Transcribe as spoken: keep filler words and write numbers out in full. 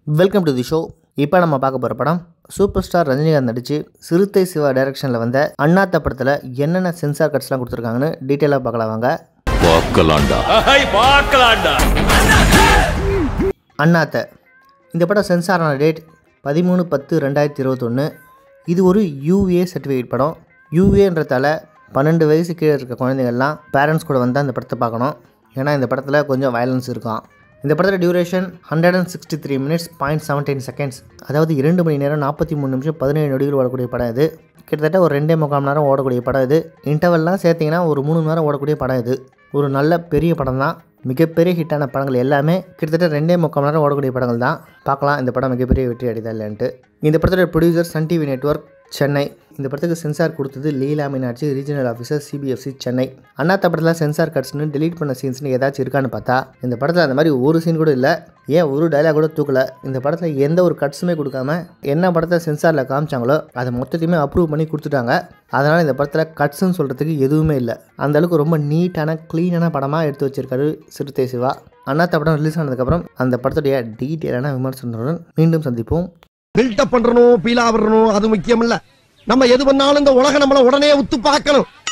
Welcome to the show. இப்போ நம்ம பார்க்க போகிற படம் சூப்பர் ஸ்டார் ரஜினிகாந்த் நடிச்சு சிறுத்தை சிவா டைரக்ஷனில் வந்த அண்ணாத்த படத்தில் என்னென்ன சென்சார் கட்ஸ்லாம் கொடுத்துருக்காங்கன்னு டீட்டெயிலாக பார்க்கலாம் வாங்க. அண்ணாத்த இந்த படம் சென்சாரான டேட் பதிமூணு பத்து ரெண்டாயிரத்தி இருபத்தொன்று. இது ஒரு யூஏ சர்டிஃபிகேட் படம். யூஏன்றதால பன்னெண்டு வயசு கீழே இருக்க குழந்தைங்கள்லாம் பேரண்ட்ஸ் கூட வந்தால் இந்த படத்தை பார்க்கணும். ஏன்னா இந்த படத்தில் கொஞ்சம் வயலன்ஸ் இருக்கும். இந்த படத்தில் duration hundred and sixty three minutes point seventeen seconds, அதாவது இரண்டு மணி நேரம் நாற்பத்தி மூணு நிமிஷம் பதினேழு நொடிகள் ஓடக்கூடிய படம் இது. கிட்டத்தட்ட ஒரு ரெண்டே முக்கால் மணி நேரம் ஓடக்கூடிய படம் இது. இன்டர்வெல்லாம் சேர்த்திங்கன்னா ஒரு மூணு மணி நேரம் ஓடக்கூடிய படம் இது. ஒரு நல்ல பெரிய படம் தான். மிகப்பெரிய ஹிட்டான படங்கள் எல்லாமே கிட்டத்தட்ட ரெண்டே முக்கால் மணி நேரம் ஓடக்கூடிய படங்கள் தான். பார்க்கலாம் இந்த படம் மிகப்பெரிய வெற்றி அடைதா இல்லைன்ட்டு. இந்த படத்தோட producer Sun TV network Chennai. இந்த படத்துக்கு சென்சார் கொடுத்தது Leela Meenakshi, regional officer, CBFC Chennai. Annaatthe படத்தில் சென்சார் கட்ஸ்னு டெலீட் பண்ண சீன்ஸ்னு ஏதாச்சும் இருக்கான்னு பார்த்தா இந்த படத்தில் அந்த மாதிரி ஒரு சீன் கூட இல்லை. ஏன் ஒரு டைலாக் கூட தூக்கலை. இந்த படத்தில் எந்த ஒரு கட்ஸுமே கொடுக்காம என்ன படத்தை சென்சாரில் காமிச்சாங்களோ அதை மொத்தத்தையுமே அப்ரூவ் பண்ணி கொடுத்துட்டாங்க. அதனால் இந்த படத்தில் கட்ஸ்ன்னு சொல்கிறதுக்கு எதுவுமே இல்லை. அந்தளவுக்கு ரொம்ப நீட்டான க்ளீனான படமாக எடுத்து வச்சிருக்காரு சிறுத்தை சிவா. அண்ணாத்த படம் ரிலீஸ் ஆனதுக்கப்புறம் அந்த படத்துடைய டீட்டெயிலான விமர்சனத்துடன் மீண்டும் சந்திப்போம். பில்டப் பண்றணும், பீலா வரணும், அது முக்கியம் இல்ல. நம்ம எது பண்ணாலும் இந்த உலகம் நம்மள உடனே உத்து பார்க்கணும்.